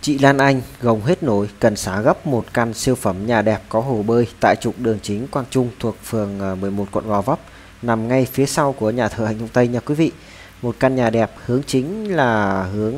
Chị Lan Anh gồng hết nổi cần xá gấp một căn siêu phẩm nhà đẹp có hồ bơi tại trục đường chính Quang Trung thuộc phường 11 quận Gò Vấp, nằm ngay phía sau của nhà thờ Hành Hùng Tây nha quý vị. Một căn nhà đẹp hướng chính là hướng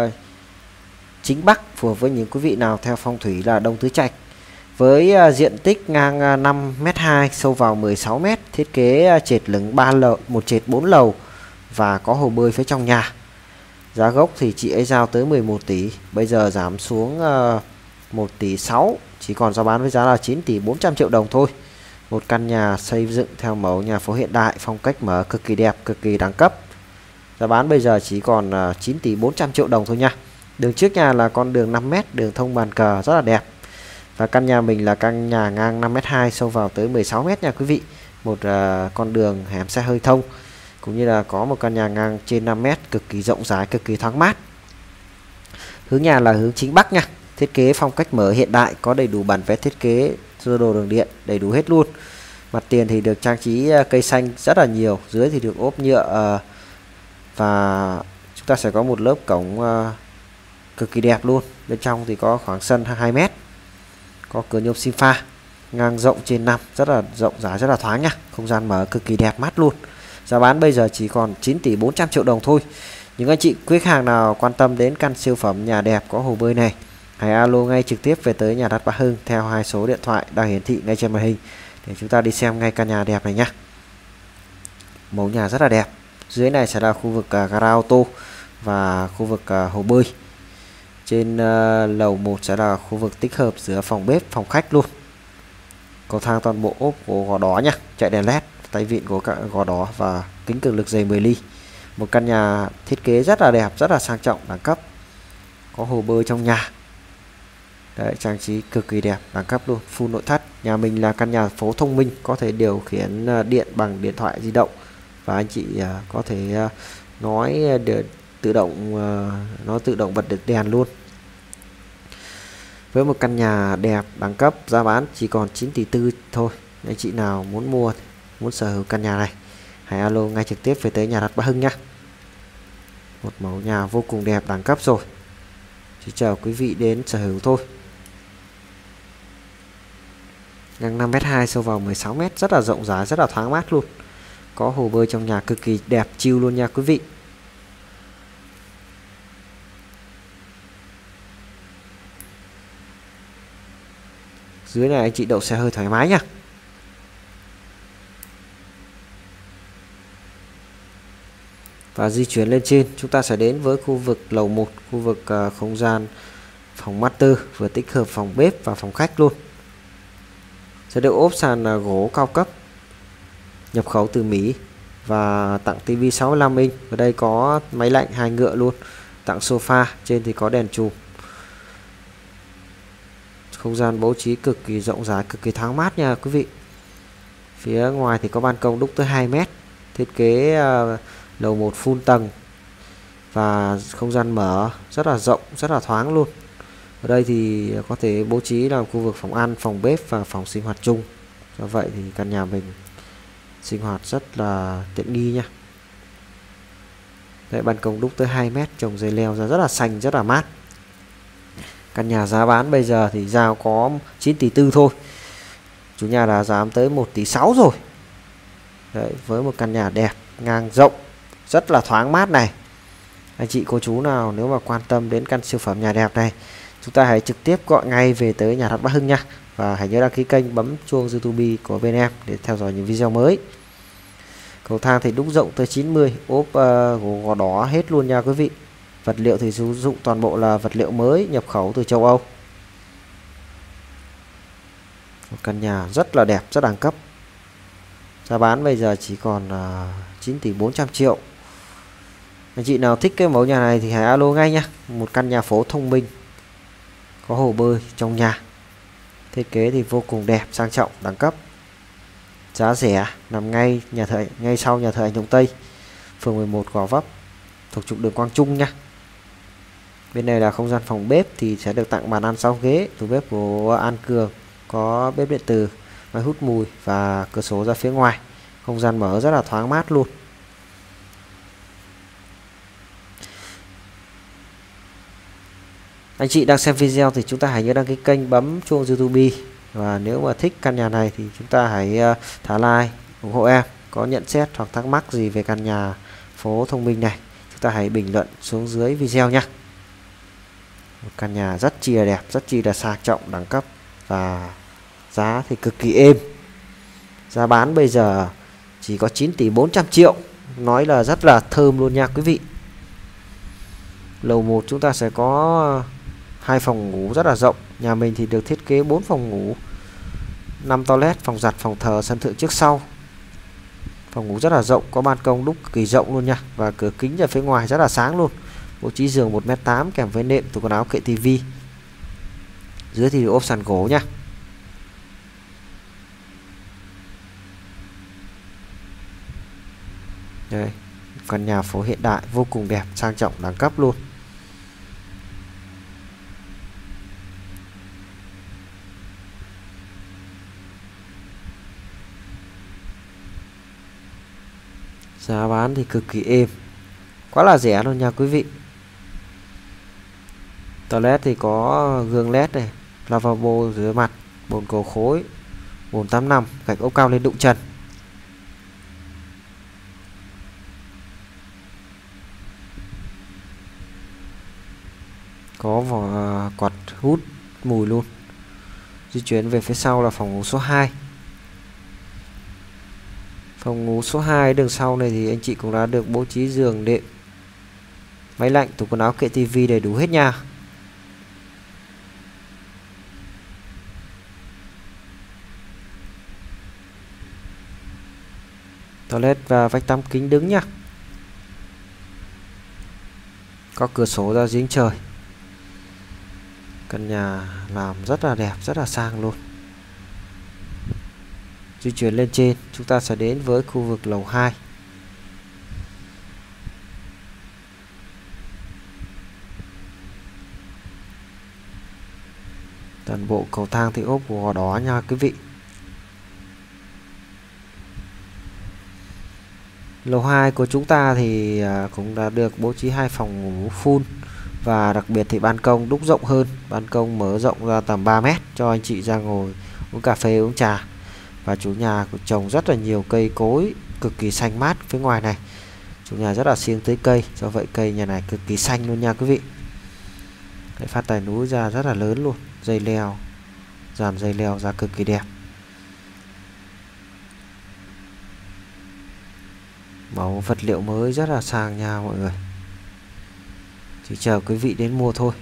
chính Bắc, phù hợp với những quý vị nào theo phong thủy là Đông Tứ Trạch. Với diện tích ngang 5m2, sâu vào 16m, thiết kế trệt lửng 3 lầu, một trệt 4 lầu và có hồ bơi phía trong nhà. Giá gốc thì chị ấy giao tới 11 tỷ, bây giờ giảm xuống 1 tỷ 6, chỉ còn giá bán với giá là 9 tỷ 400 triệu đồng thôi. Một căn nhà xây dựng theo mẫu nhà phố hiện đại, phong cách mở, cực kỳ đẹp, cực kỳ đẳng cấp. Giá bán bây giờ chỉ còn 9 tỷ 400 triệu đồng thôi nha. Đường trước nhà là con đường 5m, đường thông bàn cờ rất là đẹp. Và căn nhà mình là căn nhà ngang 5m2, sâu vào tới 16m nha quý vị. Một con đường hẻm xe hơi thông, cũng như là có một căn nhà ngang trên 5m, cực kỳ rộng rãi, cực kỳ thoáng mát. Hướng nhà là hướng chính Bắc nha. Thiết kế phong cách mở hiện đại, có đầy đủ bản vẽ thiết kế, sơ đồ đường điện, đầy đủ hết luôn. Mặt tiền thì được trang trí cây xanh rất là nhiều, dưới thì được ốp nhựa và chúng ta sẽ có một lớp cổng cực kỳ đẹp luôn. Bên trong thì có khoảng sân 2m, có cửa nhôm xi pha, ngang rộng trên 5, rất là rộng rãi, rất là thoáng nha. Không gian mở cực kỳ đẹp mắt luôn. Giá bán bây giờ chỉ còn 9 tỷ 400 triệu đồng thôi. Những anh chị khách hàng nào quan tâm đến căn siêu phẩm nhà đẹp có hồ bơi này, hãy alo ngay trực tiếp về tới nhà đất Bá Hưng theo hai số điện thoại đang hiển thị ngay trên màn hình để chúng ta đi xem ngay căn nhà đẹp này nhé. Mẫu nhà rất là đẹp. Dưới này sẽ là khu vực gara ô tô và khu vực hồ bơi. Trên lầu 1 sẽ là khu vực tích hợp giữa phòng bếp, phòng khách luôn. Cầu thang toàn bộ ốp gỗ đỏ nhá, chạy đèn led, tay vịn của cả gò đỏ và kính cường lực dày 10 ly. Một căn nhà thiết kế rất là đẹp, rất là sang trọng, đẳng cấp. Có hồ bơi trong nhà. Đấy, trang trí cực kỳ đẹp, đẳng cấp luôn, full nội thất. Nhà mình là căn nhà phố thông minh, có thể điều khiển điện bằng điện thoại di động và anh chị có thể nói để tự động, nó tự động bật được đèn luôn. Với một căn nhà đẹp đẳng cấp, giá bán chỉ còn 9 tỷ 4 thôi. Anh chị nào muốn mua, muốn sở hữu căn nhà này, hãy alo ngay trực tiếp về tới nhà đất Bá Hưng nhé. Một mẫu nhà vô cùng đẹp, đẳng cấp rồi. Chỉ chờ quý vị đến sở hữu thôi. Ngang 5m2, sâu vào 16m, rất là rộng rãi, rất là thoáng mát luôn. Có hồ bơi trong nhà cực kỳ đẹp, chill luôn nha quý vị. Dưới này anh chị đậu xe hơi thoải mái nha. Và di chuyển lên trên, chúng ta sẽ đến với khu vực lầu 1, khu vực không gian phòng master, vừa tích hợp phòng bếp và phòng khách luôn. Sẽ được ốp sàn gỗ cao cấp nhập khẩu từ Mỹ và tặng tivi 65 inch. Ở đây có máy lạnh 2 ngựa luôn, tặng sofa, trên thì có đèn chùm. Không gian bố trí cực kỳ rộng rãi, cực kỳ thoáng mát nha quý vị. Phía ngoài thì có ban công đúc tới 2m. Thiết kế lầu 1 full tầng và không gian mở rất là rộng, rất là thoáng luôn. Ở đây thì có thể bố trí làm khu vực phòng ăn, phòng bếp và phòng sinh hoạt chung. Do vậy thì căn nhà mình sinh hoạt rất là tiện nghi nha. Đấy, ban công đúc tới 2m, trồng dây leo ra rất là xanh, rất là mát. Căn nhà giá bán bây giờ thì giao có 9 tỷ 4 thôi. Chủ nhà đã dám tới 1 tỷ 6 rồi. Đấy, với một căn nhà đẹp, ngang rộng, rất là thoáng mát này. Anh chị cô chú nào nếu mà quan tâm đến căn siêu phẩm nhà đẹp này, chúng ta hãy trực tiếp gọi ngay về tới nhà đất Bá Hưng nha. Và hãy nhớ đăng ký kênh, bấm chuông YouTube của bên em để theo dõi những video mới. Cầu thang thì đúc rộng tới 90, ốp gỗ gò đỏ hết luôn nha quý vị. Vật liệu thì sử dụng toàn bộ là vật liệu mới nhập khẩu từ châu Âu. Một căn nhà rất là đẹp, rất đẳng cấp. Giá bán bây giờ chỉ còn 9 tỷ 400 triệu. Anh chị nào thích cái mẫu nhà này thì hãy alo ngay nhé. Một căn nhà phố thông minh, có hồ bơi trong nhà. Thiết kế thì vô cùng đẹp, sang trọng, đẳng cấp. Giá rẻ, nằm ngay ngay sau nhà thờ Hành Hùng Tây, phường 11 Gò Vấp, thuộc trục đường Quang Trung nha. Bên này là không gian phòng bếp thì sẽ được tặng bàn ăn 6 ghế, tủ bếp của An Cường, có bếp điện tử, máy hút mùi và cửa sổ ra phía ngoài. Không gian mở rất là thoáng mát luôn. Anh chị đang xem video thì chúng ta hãy nhớ đăng ký kênh, bấm chuông YouTube, và nếu mà thích căn nhà này thì chúng ta hãy thả like ủng hộ em. Có nhận xét hoặc thắc mắc gì về căn nhà phố thông minh này, chúng ta hãy bình luận xuống dưới video nhé. Một căn nhà rất chi là đẹp, rất chi là sang trọng, đẳng cấp, và giá thì cực kỳ êm. Giá bán bây giờ chỉ có 9 tỷ 400 triệu, nói là rất là thơm luôn nha quý vị. Lầu 1 chúng ta sẽ có 2 phòng ngủ rất là rộng. Nhà mình thì được thiết kế 4 phòng ngủ, 5 toilet, phòng giặt, phòng thờ, sân thượng trước sau. Phòng ngủ rất là rộng, có ban công đúc cực kỳ rộng luôn nha, và cửa kính ở phía ngoài rất là sáng luôn. Bố trí giường 1m8 kèm với nệm, tủ quần áo, kệ tivi. Dưới thì được ốp sàn gỗ nha. Đây, căn nhà phố hiện đại vô cùng đẹp, sang trọng, đẳng cấp luôn. Giá bán thì cực kỳ êm, quá là rẻ luôn nha quý vị. Toilet thì có gương led này, lavabo rửa mặt, bồn cầu khối, bồn tắm nằm, gạch ốp cao lên đụng trần. Có vỏ quạt hút mùi luôn. Di chuyển về phía sau là phòng ngủ số 2. Phòng ngủ số 2 đường sau này thì anh chị cũng đã được bố trí giường, đệm, máy lạnh, tủ quần áo, kệ tivi đầy đủ hết nha. Toilet và vách tắm kính đứng nhá. Có cửa sổ ra giếng trời. Căn nhà làm rất là đẹp, rất là sang luôn. Di chuyển lên trên, chúng ta sẽ đến với khu vực lầu 2. Toàn bộ cầu thang thì ốp gỗ đỏ nha quý vị. Lầu 2 của chúng ta thì cũng đã được bố trí 2 phòng ngủ full, và đặc biệt thì ban công đúc rộng hơn, ban công mở rộng ra tầm 3 mét cho anh chị ra ngồi uống cà phê, uống trà. Và chủ nhà cũng trồng rất là nhiều cây cối cực kỳ xanh mát phía ngoài này. Chủ nhà rất là siêng tưới cây, do vậy cây nhà này cực kỳ xanh luôn nha quý vị. Để phát tài núi ra rất là lớn luôn, dây leo, dàn dây leo ra cực kỳ đẹp. Màu vật liệu mới rất là sang nha mọi người. Chỉ chờ quý vị đến mua thôi.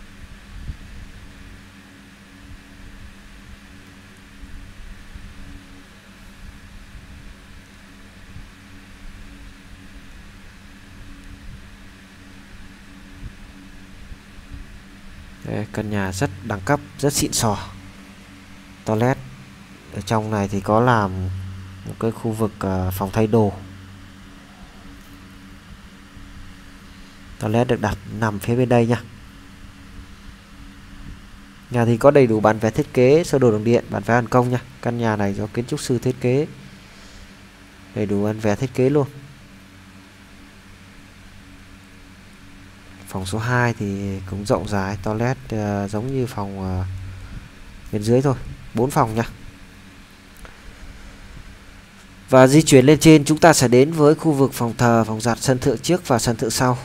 Đây, căn nhà rất đẳng cấp, rất xịn sò. Toilet ở trong này thì có làm một cái khu vực phòng thay đồ. Toilet được đặt nằm phía bên đây nha. Nhà thì có đầy đủ bản vẽ thiết kế, sơ đồ đường điện, bản vẽ hoàn công nha. Căn nhà này do kiến trúc sư thiết kế, đầy đủ bản vẽ thiết kế luôn. Phòng số 2 thì cũng rộng rãi, toilet giống như phòng bên dưới thôi, 4 phòng nha. Và di chuyển lên trên, chúng ta sẽ đến với khu vực phòng thờ, phòng giặt, sân thượng trước và sân thượng sau.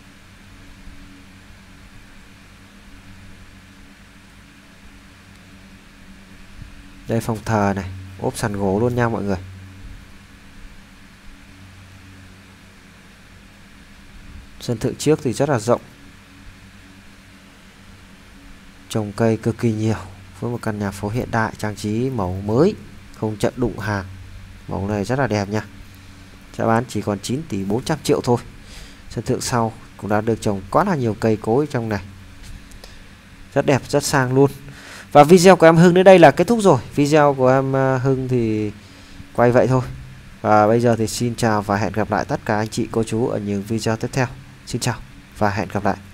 Đây phòng thờ này, ốp sàn gỗ luôn nha mọi người. Sân thượng trước thì rất là rộng, trồng cây cực kỳ nhiều, với một căn nhà phố hiện đại, trang trí màu mới, không chậm đụng hàng. Màu này rất là đẹp nha. Giá bán chỉ còn 9 tỷ 400 triệu thôi. Sân thượng sau cũng đã được trồng quá là nhiều cây cối trong này, rất đẹp, rất sang luôn. Và video của em Hưng đến đây là kết thúc rồi. Video của em Hưng thì quay vậy thôi. Và bây giờ thì xin chào và hẹn gặp lại tất cả anh chị cô chú ở những video tiếp theo. Xin chào và hẹn gặp lại.